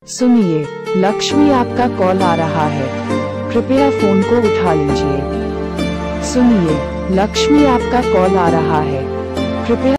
सुनिए, लक्ष्मी आपका कॉल आ रहा है, कृपया फोन को उठा लीजिए। सुनिए, लक्ष्मी आपका कॉल आ रहा है, कृपया